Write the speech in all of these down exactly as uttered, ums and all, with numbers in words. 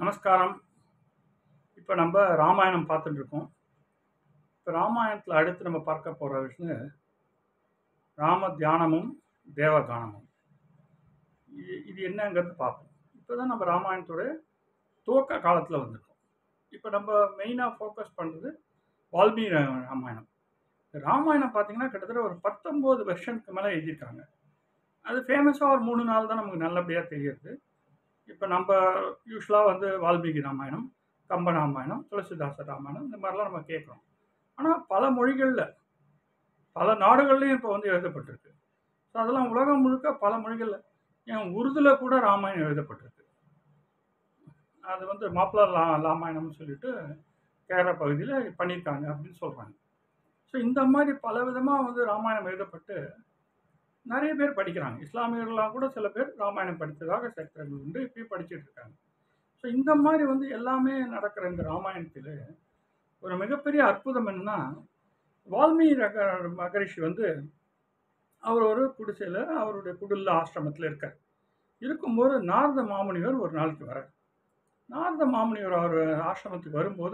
நமஸ்காரம். இப்போ நம்ம ராமாயணம் பார்த்துட்டு இருக்கோம். இப்போ ராமாயணத்தில் அடுத்து நம்ம பார்க்க போகிற விஷயம் ராம தியானமும் தேவகானமும். இது இது என்னங்கிறது பார்ப்போம். இப்போ தான் நம்ம ராமாயணத்தோட துவக்க காலத்தில் வந்திருக்கோம். இப்போ நம்ம மெயினாக ஃபோக்கஸ் பண்ணுறது வால்மீகி ராமாயணம். ராமாயணம் பார்த்தீங்கன்னா கிட்டத்தட்ட ஒரு பத்தொம்போது வெர்ஷனுக்கு மேலே எழுதியிருக்காங்க. அது ஃபேமஸாக ஒரு மூணு நாள் தான் நமக்கு நல்லபடியாக தெரியுது. இப்போ நம்ம யூஸ்வலாக வந்து வால்மீகி ராமாயணம், கம்ப ராமாயணம், துளசிதாச ராமாயணம் இந்த மாதிரிலாம் நம்ம கேட்குறோம். ஆனால் பல மொழிகளில் பல நாடுகள்லையும் இப்போ வந்து எழுதப்பட்டிருக்கு. ஸோ அதெல்லாம் உலகம் முழுக்க பல மொழிகளில், ஏன் உருதுல கூட ராமாயணம் எழுதப்பட்டிருக்கு. அது வந்து மாப்பிள லா ராமாயணம்னு சொல்லிட்டு கேரள பகுதியில் பண்ணியிருக்காங்க அப்படின்னு சொல்கிறாங்க. ஸோ இந்த மாதிரி பல விதமாக வந்து ராமாயணம் எழுதப்பட்டு நிறைய பேர் படிக்கிறாங்க. இஸ்லாமியர்களாக கூட சில பேர் ராமாயணம் படித்ததாக சரித்திரங்கள் உண்டு, இப்பயும் படிச்சுட்டு இருக்காங்க. ஸோ இந்த மாதிரி வந்து எல்லாமே நடக்கிற இந்த ராமாயணத்தில் ஒரு மிகப்பெரிய அற்புதம் என்னன்னா, வால்மீகி ரக மகரிஷி வந்து அவர் ஒரு குடிசையில் அவருடைய குடில்ல ஆசிரமத்தில் இருக்கார். இருக்கும்போது நாரத மாமுனிவர் ஒரு நாளைக்கு வரார். நாரத மாமுனிவர் அவர் ஆசிரமத்துக்கு வரும்போது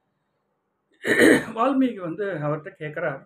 வால்மீகி வந்து அவர்கிட்ட கேட்குறார்,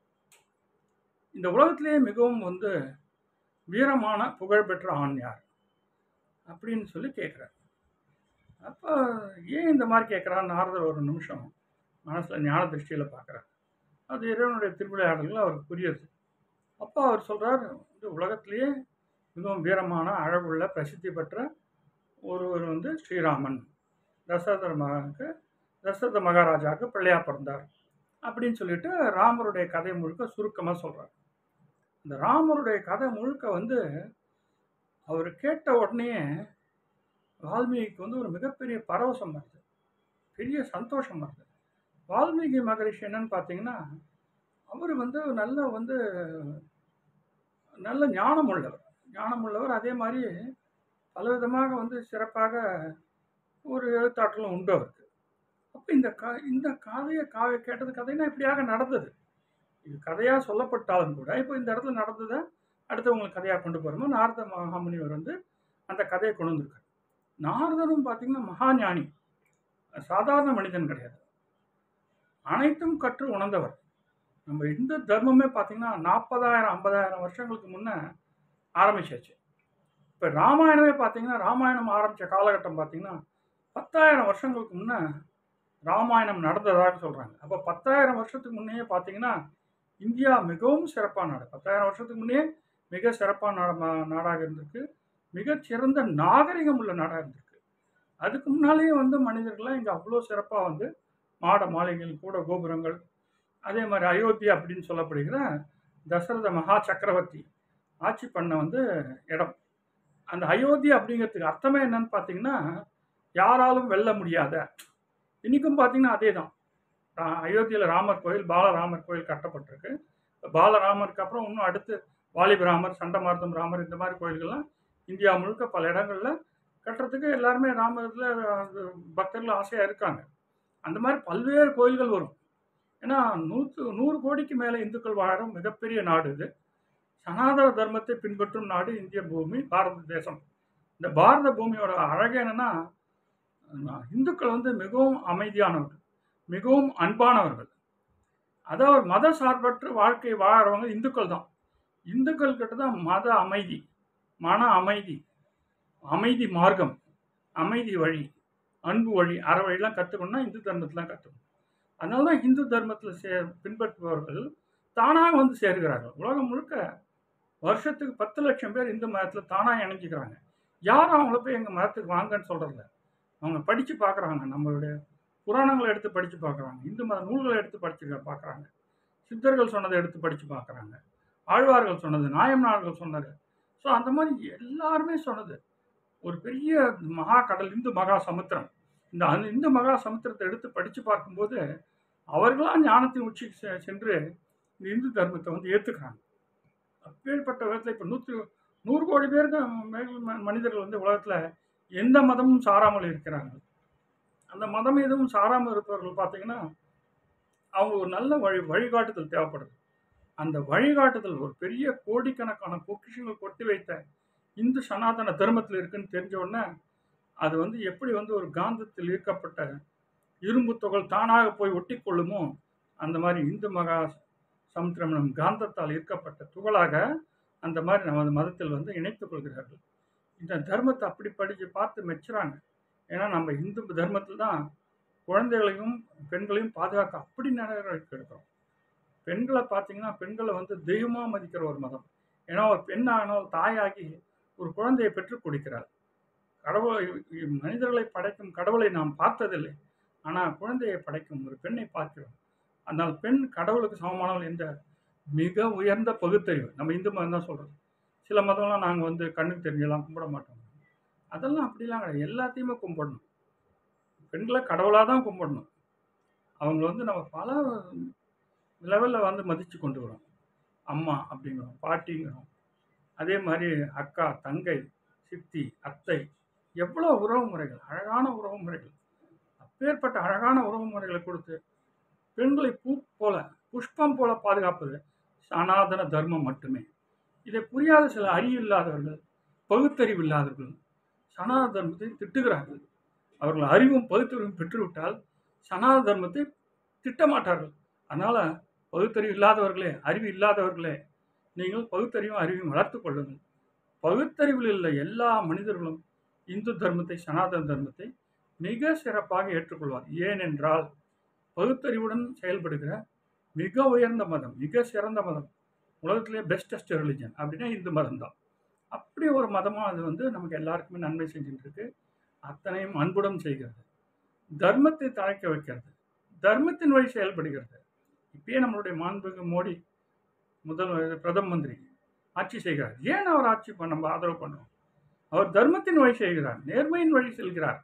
இந்த உலகத்திலேயே மிகவும் வந்து வீரமான புகழ்பெற்ற ஆண் யார் அப்படின்னு சொல்லி கேட்குறார். அப்போ ஏன் இந்த மாதிரி கேட்குறாரு நாரதர் ஒரு நிமிஷம் மனசில் ஞான திருஷ்டியில் பார்க்குறார். அது இறைவனுடைய திருவிளையாடல்கள் அவருக்கு புரியுது. அப்போ அவர் சொல்கிறார், இந்த உலகத்திலேயே மிகவும் வீரமான அழகுள்ள பிரசித்தி பெற்ற ஒருவர் வந்து ஸ்ரீராமன், தசரத மகனுக்கு தசரத மகாராஜாவுக்கு பிள்ளையா பிறந்தார் அப்படின்னு சொல்லிட்டு ராமருடைய கதை முழுக்க சுருக்கமாக சொல்கிறார். இந்த ராமருடைய கதை முழுக்க வந்து அவர் கேட்ட உடனே வால்மீகிக்கு வந்து ஒரு மிகப்பெரிய பரவசம் வருது, பெரிய சந்தோஷம் வருது. வால்மீகி மகரிஷி என்னன்னு பார்த்தீங்கன்னா, அவர் வந்து நல்ல வந்து நல்ல ஞானம் உள்ளவர் ஞானம் உள்ளவர் அதே மாதிரி பலவிதமாக வந்து சிறப்பாக ஒரு எழுத்தாற்றலும் உண்டு அவருக்கு. அப்போ இந்த க இந்த கதையை கா கேட்டது கதைன்னா இப்படியாக நடந்தது. இது கதையாக சொல்லப்பட்டாலும் கூட இப்போ இந்த இடத்துல நடந்ததை அடுத்தவங்களுக்கு கதையாக கொண்டு போகிறோமோ நாரத மகாமுனிவர் வந்து அந்த கதையை கொண்டு வந்திருக்காரு. நாரதரும் பார்த்தீங்கன்னா மகா ஞானி, சாதாரண மனிதன் கிடையாது, அனைத்தும் கற்று உணர்ந்தவர். நம்ம இந்து தர்மமே பார்த்தீங்கன்னா நாற்பதாயிரம் ஐம்பதாயிரம் வருஷங்களுக்கு முன்னே ஆரம்பிச்சாச்சு. இப்போ ராமாயணமே பார்த்தீங்கன்னா ராமாயணம் ஆரம்பித்த காலகட்டம் பார்த்தீங்கன்னா பத்தாயிரம் வருஷங்களுக்கு முன்னே ராமாயணம் நடந்ததாக சொல்கிறாங்க. அப்போ பத்தாயிரம் வருஷத்துக்கு முன்னே பார்த்தீங்கன்னா இந்தியா மிகவும் சிறப்பான நாடு. பத்தாயிரம் வருஷத்துக்கு முன்னே மிக சிறப்பான நாட நாடாக இருந்திருக்கு, மிகச்சிறந்த நாகரிகம் உள்ள நாடாக இருந்திருக்கு. அதுக்கு முன்னாலேயே வந்து மனிதர்கள்லாம் இங்கே அவ்வளோ சிறப்பாக வந்து மாட மாளிகைகள் கூட கோபுரங்கள், அதே மாதிரி அயோத்தி அப்படின்னு சொல்லப்படுகிற தசரத மகா சக்கரவர்த்தி ஆட்சி பண்ண வந்து இடம். அந்த அயோத்தி அப்படிங்கிறதுக்கு அர்த்தமே என்னன்னு பார்த்தீங்கன்னா, யாராலும் வெல்ல முடியாத. இன்றைக்கும் பார்த்தீங்கன்னா அதே தான். அயோத்தியில் ராமர் கோயில், பாலராமர் கோயில் கட்டப்பட்டிருக்கு. பாலராமருக்கு அப்புறம் இன்னும் அடுத்து வாலிபராமர், சண்டமார்த்தம் ராமர், இந்த மாதிரி கோயில்கள்லாம் இந்தியா முழுக்க பல இடங்களில் கட்டுறதுக்கு எல்லாருமே ராமத்தில் பக்தர்கள் ஆசையாக இருக்காங்க. அந்த மாதிரி பல்வேறு கோயில்கள் வரும். ஏன்னா நூற்று நூறு கோடிக்கு மேலே இந்துக்கள் வாழும் மிகப்பெரிய நாடு இது. சனாதன தர்மத்தை பின்பற்றும் நாடு இந்திய பூமி, பாரத தேசம். இந்த பாரத பூமியோட அழகு என்னன்னா, இந்துக்கள் வந்து மிகவும் அமைதியானவர்கள், மிகவும் அன்பானவர்கள். அதாவது மத சார்பற்ற வாழ்க்கை வாழறவங்க இந்துக்கள் தான். இந்துக்கள் கிட்ட தான் மத அமைதி, மன அமைதி, அமைதி மார்க்கம், அமைதி வழி, அன்பு வழி, அற வழிலாம் கற்றுக்கணும்னா இந்து தர்மத்தில் கற்றுக்கணும். அதனால தான் இந்து தர்மத்தில் சே பின்பற்றுபவர்கள் தானாக வந்து சேர்கிறார்கள். உலகம் முழுக்க வருஷத்துக்கு பத்து லட்சம் பேர் இந்து மதத்தில் தானாக இணைஞ்சிக்கிறாங்க. யாரும் அவங்கள போய் எங்கள் மதத்துக்கு வாங்கன்னு சொல்கிறதில்ல. அவங்க படித்து பார்க்குறாங்க, நம்மளுடைய புராணங்களை எடுத்து படித்து பார்க்குறாங்க, இந்து மத நூல்களை எடுத்து படிச்சு பார்க்குறாங்க, சித்தர்கள் சொன்னதை எடுத்து படித்து பார்க்குறாங்க, ஆழ்வார்கள் சொன்னது, நாயன்மார்கள் சொன்னது. ஸோ அந்த மாதிரி எல்லாருமே சொன்னது ஒரு பெரிய மகா கடல், இந்து மகா சமுத்திரம். இந்த அந்த இந்து மகா சமுத்திரத்தை எடுத்து படித்து பார்க்கும்போது அவர்களாம் ஞானத்தின் உச்சிக்கு செ சென்று இந்த இந்து தர்மத்தை வந்து ஏற்றுக்கிறாங்க. அப்பேற்பட்ட விதத்தில் இப்போ நூற்று நூறு கோடி பேருக்கு மேல் மனிதர்கள் வந்து உலகத்தில் எந்த மதமும் சாராமல் இருக்கிறாங்க. அந்த மதம் எதுவும் சாராமல் இருப்பவர்கள் பார்த்தீங்கன்னா அவங்க ஒரு நல்ல வழி வழிகாட்டுதல் தேவைப்படுது. அந்த வழிகாட்டுதல் ஒரு பெரிய கோடிக்கணக்கான பொக்கிஷங்கள் கொட்டி வைத்த இந்து சனாதன தர்மத்தில் இருக்குன்னு தெரிஞ்ச உடனே அது வந்து எப்படி வந்து ஒரு காந்தத்தில் ஈர்க்கப்பட்ட இரும்பு துகள் தானாக போய் ஒட்டி கொள்ளுமோ, அந்த மாதிரி இந்து மகா சமுத்திரம் நம் காந்தத்தால் ஈர்க்கப்பட்ட துகளாக அந்த மாதிரி நமது மதத்தில் வந்து இணைத்துக் கொள்கிறார்கள். இந்த தர்மத்தை அப்படி படிச்சு பார்த்து மெச்சுறாங்க. ஏன்னா நம்ம இந்து தர்மத்தில் தான் குழந்தைகளையும் பெண்களையும் பாதுகாக்க அப்படி நடவடிக்கை எடுக்கிறோம். பெண்களை பார்த்தீங்கன்னா பெண்களை வந்து தெய்வமாக மதிக்கிற ஒரு மதம். ஏன்னா ஒரு பெண்ணானால் தாயாகி ஒரு குழந்தையை பெற்றுக் கொடுக்கிறாள். கடவுளை மனிதர்களை படைக்கும் கடவுளை நாம் பார்த்ததில்லை. ஆனால் குழந்தையை படைக்கும் ஒரு பெண்ணை பார்க்கிறோம். அதனால் பெண் கடவுளுக்கு சமமானவள் என்ற மிக உயர்ந்த பகுத்தறிவு நம்ம இந்து மதம் தான் சொல்றது. சில மதம்லாம் நாங்கள் வந்து கண்ணுக்கு தெரிஞ்செல்லாம் கும்பிட மாட்டோம். அதெல்லாம் அப்படிலாம் கிடையாது. எல்லாத்தையுமே கும்பிடணும். பெண்களை கடவுளாக தான் கும்பிடணும். அவங்க வந்து நம்ம பல லெவலில் வந்து மதித்து கொண்டு வரோம். அம்மா அப்படிங்கிறோம், பாட்டிங்கிறோம். அதே மாதிரி அக்கா, தங்கை, சித்தி, அத்தை, எவ்வளோ உறவு முறைகள், அழகான உறவு முறைகள். அப்பேற்பட்ட அழகான உறவு முறைகளை கொடுத்து பெண்களை பூ போல புஷ்பம் போல பாதுகாப்பது சனாதன தர்மம் மட்டுமே. இதை புரியாத சில அறிவு இல்லாதவர்கள், பகுத்தறிவு இல்லாதவர்கள் சனாதன தர்மத்தை திட்டுகிறார்கள். அவர்கள் அறிவும் பகுத்தறிவும் பெற்றுவிட்டால் சனாதன தர்மத்தை திட்டமாட்டார்கள். அதனால பகுத்தறிவு இல்லாதவர்களே, அறிவு இல்லாதவர்களே, நீங்கள் பகுத்தறிவும் அறிவையும் வளர்த்துக் கொள்ளுங்கள். பகுத்தறிவில் உள்ள எல்லா மனிதர்களும் இந்து தர்மத்தை, சனாதன தர்மத்தை மிக சிறப்பாக ஏற்றுக்கொள்வார். ஏனென்றால் பகுத்தறிவுடன் செயல்படுகிற மிக உயர்ந்த மதம், மிக சிறந்த மதம், உலகத்திலே பெஸ்டஸ்ட் ரிலிஜன் அப்படின்னா இந்து மதம் தான். அப்படி ஒரு மதமாக அது வந்து நமக்கு எல்லாருக்குமே நன்மை செஞ்சுட்டு இருக்கு. அத்தனையும் அன்புடன் செய்கிறது, தர்மத்தை தழைக்க வைக்கிறது, தர்மத்தின் வழி செயல்படுகிறது. இப்பயே நம்மளுடைய மாண்புமிகு மோடி முதல் பிரதம மந்திரி ஆட்சி செய்கிறார். ஏன் அவர் ஆட்சி பண்ண நம்ம ஆதரவு பண்ணுறோம்? அவர் தர்மத்தின் வழி செய்கிறார், நேர்மையின் வழி செல்கிறார்,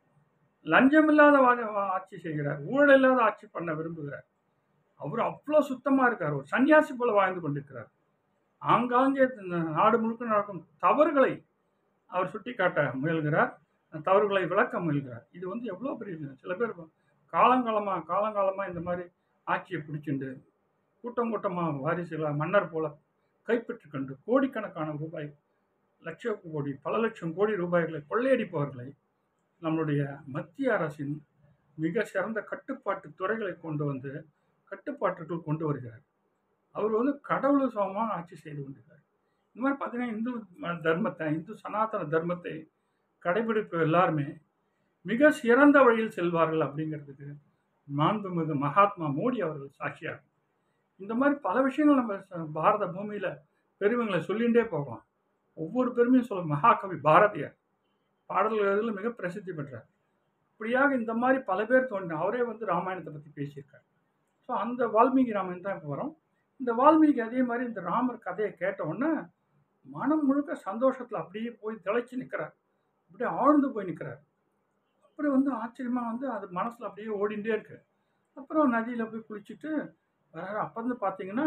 லஞ்சம் இல்லாத ஆட்சி செய்கிறார், ஊழல் இல்லாத ஆட்சி பண்ண விரும்புகிறார். அவர் அவ்வளோ சுத்தமாக இருக்கார். ஒரு சன்னியாசி போல வாழ்ந்து கொண்டிருக்கிறார். ஆங்காங்கே நாடு முழுக்க நடக்கும் தவறுகளை அவர் சுட்டி காட்ட முயல்கிறார், தவறுகளை விளக்க முயல்கிறார். இது வந்து எவ்வளோ பெரிய சில பேர் காலங்காலமாக காலங்காலமாக இந்த மாதிரி ஆட்சியை பிடிச்சிண்டு கூட்டம் கூட்டமாக வாரிசுகளாக மன்னர் போல கைப்பற்றி கொண்டு கோடிக்கணக்கான ரூபாய், லட்ச கோடி, பல லட்சம் கோடி ரூபாய்களை கொள்ளையடிப்பவர்களை நம்மளுடைய மத்திய அரசின் மிக சிறந்த கட்டுப்பாட்டு துறைகளை கொண்டு வந்து கட்டுப்பாட்டுக்குள் கொண்டு வருகிறார். அவர் வந்து கடவுள் சமமாக ஆட்சி செய்து கொண்டிருக்கிறார். இந்த மாதிரி பார்த்தீங்கன்னா இந்து தர்மத்தை, இந்து சனாதன தர்மத்தை கடைபிடிப்பு எல்லாருமே மிக சிறந்த வழியில் செல்வார்கள் அப்படிங்கிறதுக்கு மாண்புமிகு மகாத்மா மோடி அவர்கள் சாட்சியாகும். இந்த மாதிரி பல விஷயங்கள் நம்ம பாரத பூமியில் பெருமைகளை சொல்லிகிட்டே போகலாம். ஒவ்வொரு பெருமையும் சொல்ல மகாகவி பாரதியார் பாடல்களில் மிக பிரசித்தி பெற்றார். இப்படியாக இந்த மாதிரி பல பேர் தோன்ற அவரே வந்து ராமாயணத்தை பற்றி பேசியிருக்கார். ஸோ அந்த வால்மீகி ராமாயணம் தான் இப்போ வரும். இந்த வால்மீகி அதே மாதிரி இந்த ராமர் கதையை கேட்ட உடனே மனம் முழுக்க சந்தோஷத்தில் அப்படியே போய் திளைச்சி நிற்கிறார், அப்படியே ஆழ்ந்து போய் நிற்கிறார். அப்புறம் வந்து ஆச்சரியமாக வந்து அது மனசில் அப்படியே ஓடிண்டே இருக்கு. அப்புறம் நதியில் போய் குளிச்சுட்டு வர அப்போ வந்து பார்த்தீங்கன்னா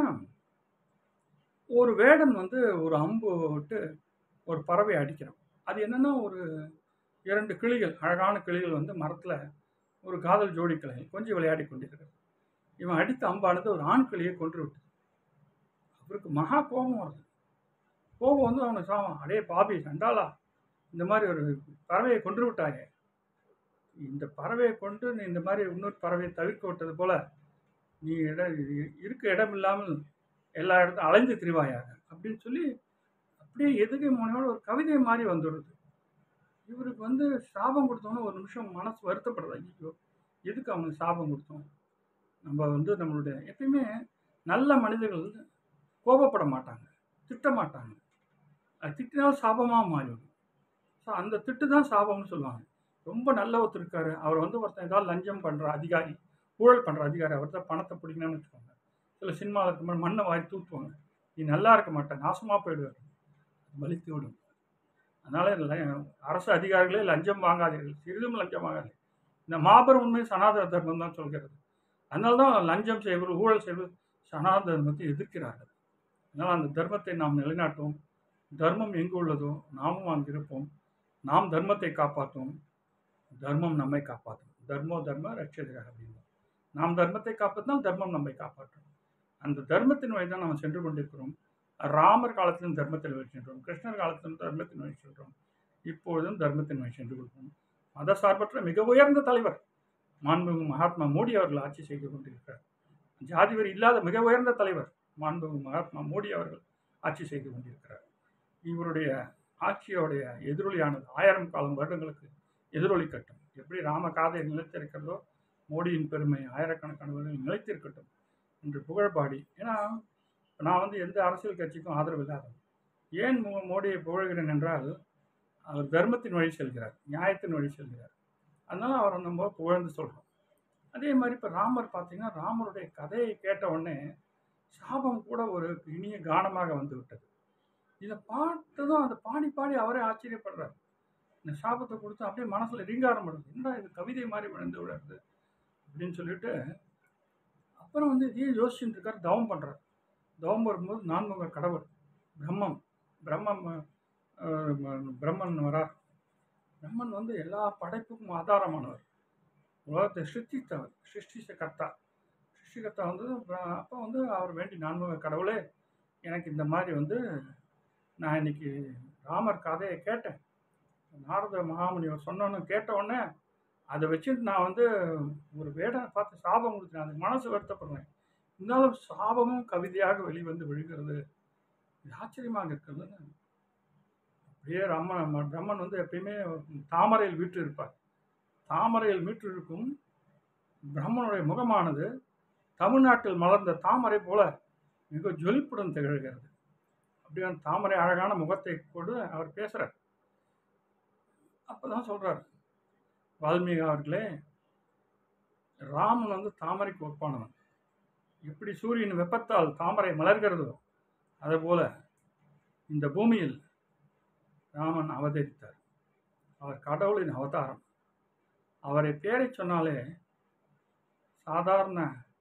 ஒரு வேடன் வந்து ஒரு அம்பு விட்டு ஒரு பறவை அடிக்கிறான். அது என்னன்னா ஒரு இரண்டு கிளிகள், அழகான கிளிகள் வந்து மரத்தில் ஒரு காதல் ஜோடி கிளைகள் கொஞ்சம் விளையாடி கொண்டிருக்கிறது. இவன் அடித்த அம்பானது ஒரு ஆண் கிளியை கொன்று விட்டு அவருக்கு மகா கோபம் வருது. கோபம் வந்து அவனை சாவான், அடே பாபி சண்டாளா, இந்த மாதிரி ஒரு பறவையை கொன்று விட்டாயே, இந்த பறவையை கொண்டு நீ இந்த மாதிரி இன்னொரு பறவையை தவிர்க்க விட்டது போல நீ இடம் இருக்க இடம் இல்லாமல் எல்லா இடத்தையும் அலைந்து திரிவாயாக அப்படின்னு சொல்லி அப்படியே எதுகை முனையோட ஒரு கவிதை மாதிரி வந்துடுது. இவருக்கு வந்து சாபம் கொடுத்தோன்னு ஒரு நிமிஷம் மனசு வருத்தப்படுறது. ஐயோ எதுக்கு அவனுக்கு சாபம் கொடுத்தோம்? நம்ம வந்து நம்மளுடைய எப்பயுமே நல்ல மனிதர்கள் கோபப்பட மாட்டாங்க, திட்ட மாட்டாங்க. அது திட்டினாலும் சாபமாக மாறிடும். ஸோ அந்த திட்டு தான் சாபம்னு சொல்லுவாங்க. ரொம்ப நல்ல ஒருத்தர் இருக்காரு, அவர் வந்து ஒருத்தன் ஏதாவது லஞ்சம் பண்ணுற அதிகாரி, ஊழல் பண்ணுற அதிகாரி, அவர் தான் பணத்தை பிடிக்கணும்னு வச்சுக்கோங்க. சில சினிமாவில் இருக்க மாதிரி மண்ணை வாரி தூத்துவாங்க, நீ நல்லா இருக்க மாட்டேன், நாசமாக போயிடுவார், வலித்து விடும். அதனால அரசு அதிகாரிகளே லஞ்சம் வாங்காதீர்கள், சிறிதும் லஞ்சம் வாங்காதீர்கள். இந்த மாபெரும் உண்மை சனாதன தர்மம் தான் சொல்கிறது. அதனால தான் லஞ்சம் செய்வது, ஊழல் செய்வது சனாதன தர்மத்தை எதிர்க்கிறார்கள். அதனால் அந்த தர்மத்தை நாம் நிலைநாட்டுவோம். தர்மம் எங்கு உள்ளதோ நாமும் அங்கு இருப்போம். நாம் தர்மத்தை காப்பாற்றுவோம், தர்மம் நம்மை காப்பாற்றும். தர்மோ தர்ம ரட்சகராக அப்படின்னு நாம் தர்மத்தை காப்பாற்றினால் தர்மம் நம்மை காப்பாற்றும். அந்த தர்மத்தின் வழி தான் நாம் சென்று கொண்டிருக்கிறோம். ராமர் காலத்திலும் தர்மத்தில் வழி சென்றோம், கிருஷ்ணர் காலத்திலும் தர்மத்தின் வழி சென்றோம். இப்பொழுதும் தர்மத்தின் வழி சென்று கொடுக்கணும். மத சார்பற்ற மிக உயர்ந்த தலைவர் மாண்புமிகு மகாத்மா மோடி அவர்கள் ஆட்சி செய்து கொண்டிருக்கிறார். ஜாதி வரி இல்லாத மிக உயர்ந்த தலைவர் மாண்புமிகு மகாத்மா மோடி அவர்கள் ஆட்சி செய்து கொண்டிருக்கிறார். இவருடைய ஆட்சியோடைய எதிரொலியானது ஆயிரம் காலம் வருடங்களுக்கு எதிரொலிக்கட்டும். எப்படி ராம காதை நிலைத்திருக்கிறதோ மோடியின் பெருமை ஆயிரக்கணக்கான வருடங்கள் நிலைத்திருக்கட்டும் என்று புகழ்பாடி. ஏன்னா நான் வந்து எந்த அரசியல் கட்சிக்கும் ஆதரவு இல்லாதவன். ஏன் மோடியை புகழ்கிறேன் என்றால் அவர் தர்மத்தின் வழி செல்கிறார், நியாயத்தின் வழி செல்கிறார். அதனால அவரை நம்ம புகழ்ந்து சொல்கிறோம். அதே மாதிரி இப்போ ராமர் பார்த்தீங்கன்னா ராமருடைய கதையை கேட்ட உடனே சாபம் கூட ஒரு இனிய கானமாக வந்து விட்டது. இதை பார்த்ததும் அதை பாடி பாடி அவரே ஆச்சரியப்படுறார். இந்த சாபத்தை கொடுத்து அப்படியே மனசில் ரீங்காரம் பண்ணுது. என்ன இது கவிதை மாதிரி விழுந்து விடுறது அப்படின்னு சொல்லிட்டு அப்புறம் வந்து இதையே யோசிச்சுட்டு இருக்கார். தவம் பண்ணுறார். தவம் வரும்போது நான்முக கடவுள் பிரம்மம் பிரம்மம் பிரம்மன் வரார். பிரம்மன் வந்து எல்லா படைப்புக்கும் ஆதாரமானவர், உலகத்தை சிருஷ்டித்தவர், சிருஷ்டிச்ச கர்த்தா. சிருஷ்டிகர்த்தா வந்து அப்போ வந்து அவர் வேண்டி நான்முக கடவுளே எனக்கு இந்த மாதிரி வந்து நான் இன்னைக்கு ராமர் கதையை கேட்டேன், நாரத மகாமுனிவர் சொன்னோன்னு கேட்ட உடனே அதை வச்சுட்டு நான் வந்து ஒரு வேடனை பார்த்து சாபம் கொடுத்தேன். அதுக்கு மனசு வருத்தப்படுறேன். இருந்தாலும் சாபமும் கவிதையாக வெளிவந்து விழுகிறது. இது ஆச்சரியமாக இருக்கிறதுன்னு அப்படியே ராம பிரம்மன் வந்து எப்பயுமே தாமரையில் வீற்று இருப்பார். தாமரையில் வீற்று இருக்கும் பிரம்மனுடைய முகமானது தமிழ்நாட்டில் மலர்ந்த தாமரை போல மிக ஜொலிப்புடன் திகழ்கிறது. அப்படியே தாமரை அழகான முகத்தை கொண்டு அவர் பேசுறார். அப்பதான் சொல்றார் வால்மீகி அவர்களே, ராமன் வந்து தாமரைக்கு ஒப்பானவன். எப்படி சூரியன் வெப்பத்தால் தாமரை மலர்கிறதோ அதே போல இந்த பூமியில் ராமன் அவதரித்தார். அவர் கடவுளின் அவதாரம். அவரை பேரை சொன்னாலே சாதாரண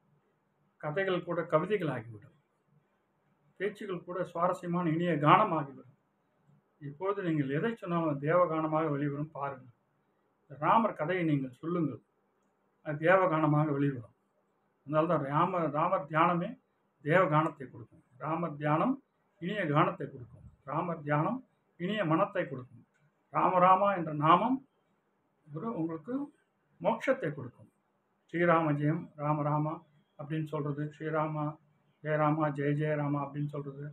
கதைகள் கூட கவிதைகள் ஆகிவிடும், பேச்சுகள் கூட சுவாரஸ்யமான இனிய கானம் ஆகிவிடும். இப்போது நீங்கள் எதை சொன்னாலும் தேவகானமாக வெளிவரும். பாருங்கள், ராமர் கதையை நீங்கள் சொல்லுங்கள், அது தேவகானமாக வெளிவரும். அதனால்தான் ராம ராமர் தியானமே தேவகானத்தை கொடுக்கும். ராமர் தியானம் இனிய கானத்தை கொடுக்கும். ராமர் தியானம் இனிய மனத்தை கொடுக்கும். ராமராமா என்ற நாமம் ஒரு உங்களுக்கு மோட்சத்தை கொடுக்கும். ஸ்ரீராம ஜெயம் ராமராமா அப்படின்னு சொல்கிறது, ஸ்ரீராமா ஜெயராமா ஜெய ஜெயராமா அப்படின்னு சொல்கிறது,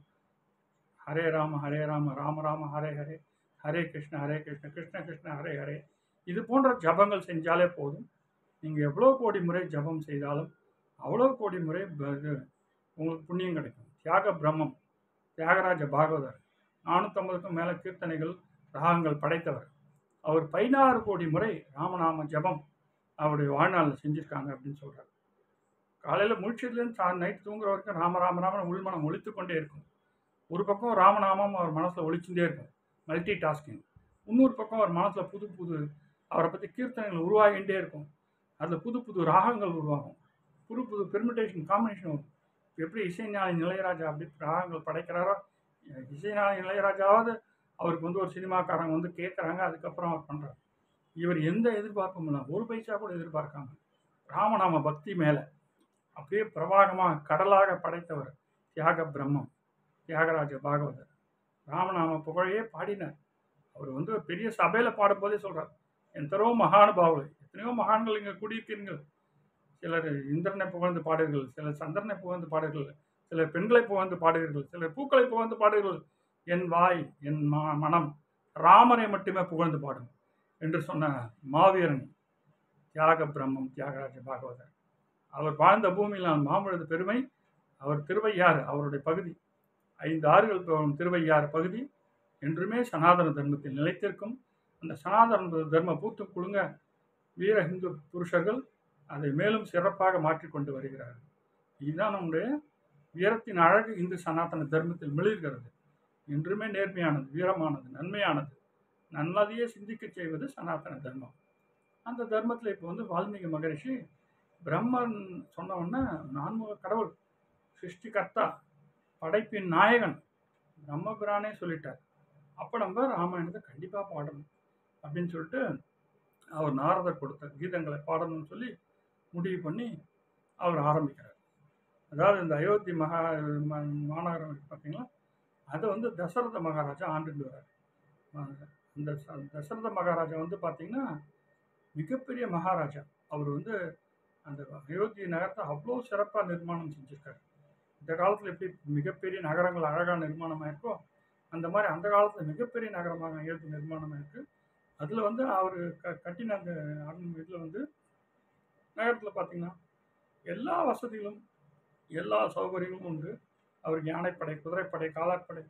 ஹரே ராம ஹரே ராம ராம ராம ஹரே ஹரே, ஹரே கிருஷ்ண ஹரே கிருஷ்ண கிருஷ்ண கிருஷ்ண ஹரே ஹரே, இது போன்ற ஜபங்கள் செஞ்சாலே போதும். நீங்கள் எவ்வளோ கோடி முறை ஜபம் செய்தாலும் அவ்வளோ கோடி முறை உங்களுக்கு புண்ணியம் கிடைக்கும். தியாக பிரம்மம் தியாகராஜ பாகவதர் நானூற்றம்பதுக்கும் மேலே கீர்த்தனைகள் ராகங்கள் படைத்தவர். அவர் பதினாறு கோடி முறை ராமநாம ஜபம் அவருடைய வாழ்நாளில் செஞ்சுருக்காங்க அப்படின்னு சொல்கிறார். காலையில் முழிச்சதுலேருந்து சா நைட்டு தூங்குற வரைக்கும் ராம ராம ராமன் உள்மனம் ஒழித்து கொண்டே இருக்கும். ஒரு பக்கம் ராமநாமம் அவர் மனசில் ஒழிச்சுட்டே இருக்கும், மல்டி டாஸ்கிங். இன்னொரு பக்கம் அவர் மனசில் புது புது அவரை பற்றி கீர்த்தனைகள் உருவாகிட்டே இருக்கும். அதில் புது புது ராகங்கள் உருவாகும், புது புது பெர்மிட்டேஷன் காம்பினேஷன் வரும். எப்படி இசைஞானி இளையராஜா அப்படி ராகங்கள் படைக்கிறாரோ, இசைஞானி இளையராஜாவது அவருக்கு வந்து ஒரு சினிமாக்காரங்க வந்து கேட்குறாங்க, அதுக்கப்புறம் அவர் பண்ணுறார். இவர் எந்த எதிர்பார்ப்பும் இல்லை, ஒரு பைசா கூட எதிர்பார்க்காம ராமநாம பக்தி மேலே அப்படியே பிரவாகமாக கடலாக படைத்தவர் தியாக பிரம்மம் தியாகராஜ பாகவதர். ராமநாம புகழையே பாடினார். அவர் வந்து பெரிய சபையில் பாடும்போதே சொல்கிறார், எத்தனையோ மகானுபாவுகள், எத்தனையோ மகான்கள் இங்கே குடியிருக்கிறீர்கள். சிலர் இந்திரனை புகழ்ந்து பாடுகிறீர்கள், சிலர் சந்திரனை புகழ்ந்து பாடுகிறீர்கள், சிலர் பெண்களை புகழ்ந்து பாடுகிறீர்கள், சிலர் பூக்களை புகழ்ந்து பாடுகிறீர்கள். என் வாய் என் மனம் ராமரை மட்டுமே புகழ்ந்து பாடும் என்று சொன்ன மாவீரன் தியாக பிரம்மம் தியாகராஜ பாகவதர். அவர் வாழ்ந்த பூமியில் நான் மாம்பழது பெருமை. அவர் திருவையாறு அவருடைய பகுதி, ஐந்து ஆறுகள் போகும் திருவையாறு பகுதி என்றுமே சனாதன தர்மத்தில் நிலைத்திருக்கும். அந்த சனாதன தர்ம பூத்து குழுங்க வீர இந்து புருஷர்கள் அதை மேலும் சிறப்பாக மாற்றிக்கொண்டு வருகிறார்கள். இதுதான் நம்முடைய வீரத்தின் அழகு. இந்து சனாதன தர்மத்தில் மிளிர்கிறது. என்றுமே நேர்மையானது, வீரமானது, நன்மையானது, நல்லதையே சிந்திக்க செய்வது சனாதன தர்மம். அந்த தர்மத்தில் இப்போ வந்து வால்மீகி மகரிஷி பிரம்மன் சொன்னவொன்னே நான்முக கடவுள், சிருஷ்டிகர்த்தா, படைப்பின் நாயகன் பிரம்மபிரானே சொல்லிட்டார். அப்போ நம்ம ராமாயணத்தை கண்டிப்பாக பாடணும் அப்படின்னு சொல்லிட்டு அவர் நாரதர் கொடுத்த கீதங்களை பாடணும்னு சொல்லி முடிவு பண்ணி அவர் ஆரம்பிக்கிறார். அதாவது இந்த அயோத்தி மகா மாநகரம் பார்த்தீங்களா, அதை வந்து தசரத மகாராஜா ஆண்டுட்டு வர்றார். இந்த ச- தசரத மகாராஜா வந்து பார்த்தீங்கன்னா மிகப்பெரிய மகாராஜா. அவர் வந்து அந்த அயோத்தி நகரத்தை அவ்வளோ சிறப்பாக நிர்மாணம் செஞ்சிருக்காரு. இந்த காலத்தில் எப்படி மிகப்பெரிய நகரங்கள் அழகாக நிர்மாணம் ஆயிருக்கோ அந்த மாதிரி அந்த காலத்தில் மிகப்பெரிய நகரமாக அயோத்தி நிர்மாணம் ஆயிருக்கு. அதில் வந்து அவர் க கட்டின அந்த அரண்மனை இதில் வந்து நகரத்தில் பார்த்தீங்கன்னா எல்லா வசதிகளும் எல்லா சௌகரியங்களும் உண்டு. அவருக்கு யானைப்படை, குதிரைப்படை, காலாட்படை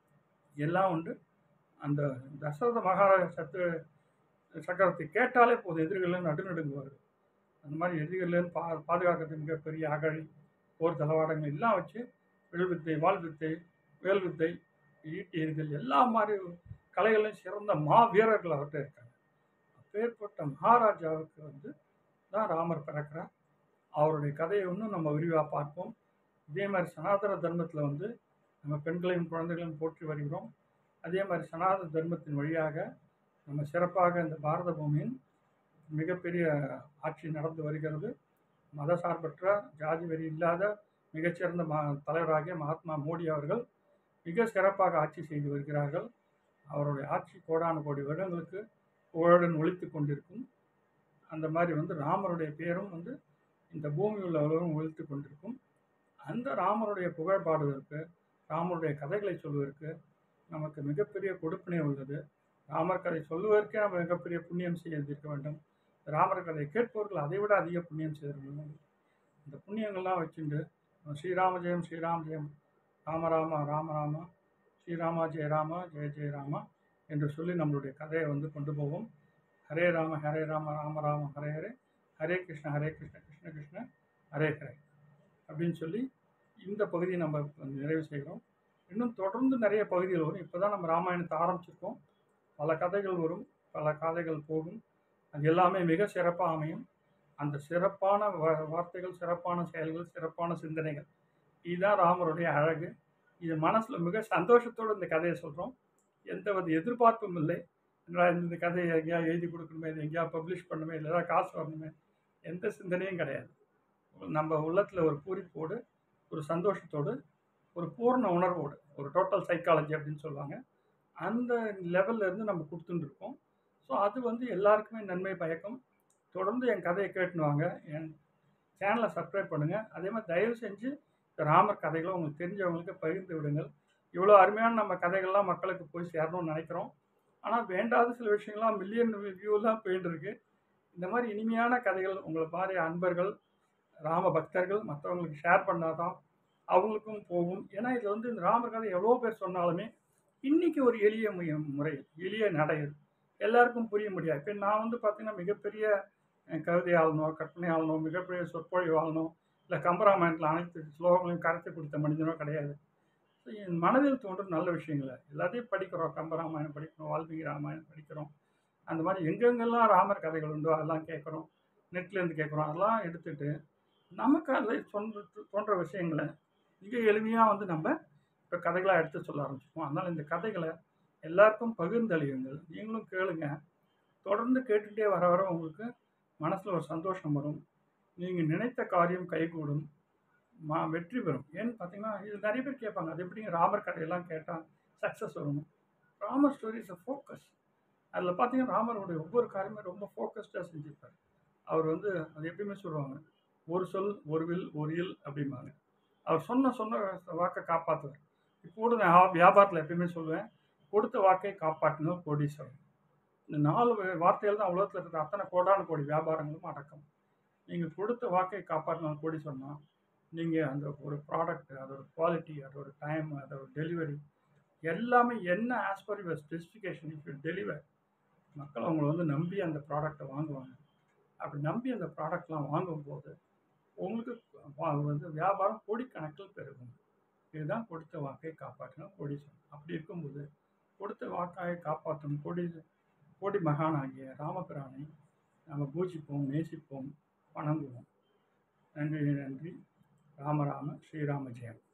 எல்லாம் உண்டு. அந்த தசரத மகாராஜா சத்து சக்கரத்தை கேட்டாலே போதும் எதிரிகள் நடுநடுங்குவார். அந்த மாதிரி எதிரிகள்லேருந்து பா பாதுகாக்கிறதுக்கு மிகப்பெரிய அகழி, போர் தளவாடங்கள் எல்லாம் வச்சு வில்வித்தை, வாழ்வித்தை, வேல்வித்தை, ஈட்டி எறிதல் எல்லா மாதிரி கலைகளையும் சிறந்த மா வீரர்கள் அவர்கிட்ட இருக்காங்க. அப்பேற்பட்ட மகாராஜாவுக்கு வந்து தான் ராமர் பிறக்கிறார். அவருடைய கதையை இன்னும் நம்ம விரிவாக பார்ப்போம். இதே மாதிரி சனாதன தர்மத்தில் வந்து நம்ம பெண்களையும் குழந்தைகளையும் போற்றி வருகிறோம். அதே மாதிரி சனாதன தர்மத்தின் வழியாக நம்ம சிறப்பாக இந்த பாரத பூமியின் மிகப்பெரிய ஆட்சி நடந்து வருகிறது. மதசார்பற்ற ஜாதி வெறி இல்லாத மிகச்சிறந்த மா தலைவராகிய மகாத்மா மோடி அவர்கள் மிக சிறப்பாக ஆட்சி செய்து வருகிறார்கள். அவருடைய ஆட்சி கோடான கோடி வருடங்களுக்கு புகழுடன் ஒழித்து கொண்டிருக்கும். அந்த மாதிரி வந்து ராமருடைய பேரும் வந்து இந்த பூமி உள்ளவர்களும் ஒழித்து கொண்டிருக்கும். அந்த ராமருடைய புகழ் பாடுவதற்கு, ராமருடைய கதைகளை சொல்வதற்கு நமக்கு மிகப்பெரிய கொடுப்பினை உள்ளது. ராமர் கதை சொல்லுவதற்கே நம்ம மிகப்பெரிய புண்ணியம் செய்திருக்க வேண்டும். ராமர் கதை கேட்பவர்கள் அதை விட அதிக புண்ணியம் செய்திருக்க. இந்த புண்ணியங்கள்லாம் வச்சுட்டு ஸ்ரீராம ஜெயம் ஸ்ரீராம் ஜெயம் ராம ராமா ராம ராமா ஸ்ரீராமா ஜெய ராமா ஜெய ஜெய ராமா என்று சொல்லி நம்மளுடைய கதையை வந்து கொண்டு போவோம். ஹரே ராம ஹரே ராம ராம ராம ஹரே ஹரே ஹரே கிருஷ்ண ஹரே கிருஷ்ண கிருஷ்ண கிருஷ்ண ஹரே ஹரே அப்படின்னு சொல்லி இந்த பகுதியை நம்ம நிறைவு செய்கிறோம். இன்னும் தொடர்ந்து நிறைய பகுதிகள் வரும். இப்போ தான் நம்ம ராமாயணத்தை ஆரம்பிச்சிருக்கோம். பல கதைகள் வரும், பல கதைகள் போகும். அது எல்லாமே மிக சிறப்பாக அமையும். அந்த சிறப்பான வார்த்தைகள், சிறப்பான செயல்கள், சிறப்பான சிந்தனைகள், இதுதான் ராமருடைய அழகு. இது மனசில் மிக சந்தோஷத்தோடு இந்த கதையை சொல்கிறோம். எந்த ஒரு எதிர்பார்ப்பும் இல்லை. இந்த கதையை எங்கேயா எழுதி கொடுக்கணுமே, இது எங்கேயா பப்ளிஷ் பண்ணணுமே, இல்லை ஏதாவது காசு வரணுமே, எந்த சிந்தனையும் கிடையாது. நம்ம உள்ளத்தில் ஒரு பூரிப்போடு, ஒரு சந்தோஷத்தோடு, ஒரு பூர்ண உணர்வோடு, ஒரு டோட்டல் சைக்காலஜி அப்படின்னு சொல்லுவாங்க, அந்த லெவலில் இருந்து நம்ம கொடுத்துட்டு இருக்கோம். ஸோ அது வந்து எல்லாருக்குமே நன்மை பயக்கும். தொடர்ந்து என் கதையை கேட்டுனுவாங்க. என் சேனலை சப்ஸ்கிரைப் பண்ணுங்கள். அதே மாதிரி தயவு செஞ்சு ராமர் கதைகளை உங்களுக்கு தெரிஞ்சவங்களுக்கு பகிர்ந்து விடுங்கள். இவ்வளோ அருமையான நம்ம கதைகள்லாம் மக்களுக்கு போய் சேரணும்னு நினைக்கிறோம். ஆனால் வேண்டாத சில விஷயங்கள்லாம் மில்லியன் வியூலாம் போயிட்டு இருக்கு. இந்த மாதிரி இனிமையான கதைகள் உங்களை மாதிரி அன்பர்கள், ராம பக்தர்கள் மற்றவங்களுக்கு ஷேர் பண்ணாதான் அவங்களுக்கும் போகும். ஏன்னா இதில் வந்து இந்த ராமர் கதை எவ்வளோ பேர் சொன்னாலுமே இன்னைக்கு ஒரு எளிய முறை, எளிய நடை எல்லாருக்கும் புரிய முடியாது. இப்போ நான் வந்து பார்த்தீங்கன்னா மிகப்பெரிய கவிதை ஆளணும், கற்பனை ஆளணும், மிகப்பெரிய சொற்பொழிவு ஆளணும், இல்லை கம்பராமாயணத்தில் அனைத்து ஸ்லோகங்களையும் கரைத்து கொடுத்த மனிதனோ கிடையாது. என் மனதில் தோன்றும் நல்ல விஷயங்களை எல்லாத்தையும் படிக்கிறோம். கம்பராமாயணம் படிக்கிறோம், வால்மீகி ராமாயணம் படிக்கிறோம். அந்த மாதிரி எங்கெங்கெல்லாம் ராமர் கதைகள் உண்டோ அதெல்லாம் கேட்குறோம், நெட்லேருந்து கேட்குறோம். அதெல்லாம் எடுத்துகிட்டு நமக்கு அதில் சொந்த தோன்ற விஷயங்களை மிக எளிமையாக வந்து நம்ம இப்போ கதைகளாக எடுத்து சொல்ல ஆரம்பிச்சிப்போம். அதனால் இந்த கதைகளை எல்லாருக்கும் பகிர்ந்தளியுங்கள். நீங்களும் கேளுங்க. தொடர்ந்து கேட்டுகிட்டே வர வர உங்களுக்கு மனசில் ஒரு சந்தோஷம் வரும். நீங்கள் நினைத்த காரியம் கைகூடும், மா வெற்றி பெறும். ஏன்னு பார்த்தீங்கன்னா இது நிறைய பேர் கேட்பாங்க, அது எப்படிங்க ராமர் கதையெல்லாம் கேட்டால் சக்ஸஸ் வரும். Ramar story is a focus. அதில் பார்த்தீங்கன்னா ராமருடைய ஒவ்வொரு காரியமே ரொம்ப ஃபோக்கஸ்டாக செஞ்சுருப்பார். அவர் வந்து அது எப்பயுமே சொல்லுவாங்க, ஒரு சொல் ஒரு வில் ஒரு இல் அப்படிம்பாங்க. அவர் சொன்ன சொன்ன வாக்கை காப்பாற்றுவார். இப்போது நான் வியாபாரத்தில் எப்பயுமே சொல்லுவேன், கொடுத்த வாக்கை காப்பாற்றினோம் கோடீஸ்வரன். இந்த நாலு வார்த்தைகள் தான் உலகத்தில் இருக்கிற அத்தனை கோடான கோடி வியாபாரங்களும் அடக்கம். நீங்கள் கொடுத்த வாக்கை காப்பாற்றினோம் கோடீஸ்வரனா, நீங்கள் அந்த ஒரு ப்ராடக்ட், அதோட குவாலிட்டி, அதோட டைம், அதோட டெலிவரி எல்லாமே என்ன as per your specification if you deliver, மக்கள் அவங்களை வந்து நம்பி அந்த ப்ராடக்டை வாங்குவாங்க. அப்படி நம்பி அந்த ப்ராடக்ட்லாம் வாங்கும்போது உங்களுக்கு வந்து வியாபாரம் கோடிக்கணக்கில் பெருகும். இதுதான் கொடுத்த வாக்கை காப்பாற்றணும் கோடீஸ்வரன். அப்படி இருக்கும்போது கொடுத்த வாக்காயை காப்பாற்றும் கோடி கோடி மகானாகிய ராமபிரானை நம்ம பூஜிப்போம், நேசிப்போம், வணங்குவோம். நன்றி நன்றி. ராமராம ஸ்ரீராம ஜெயம்.